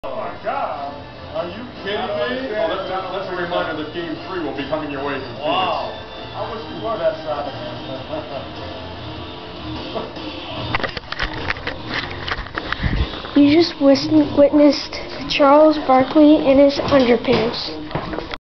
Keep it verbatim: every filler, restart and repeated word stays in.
Oh my God. Are you kidding me? Oh, that's, that's, that's a reminder that game three will be coming your way from Phoenix. Wow. I wish we were that side of him. You just wis- witnessed Charles Barkley in his underpants.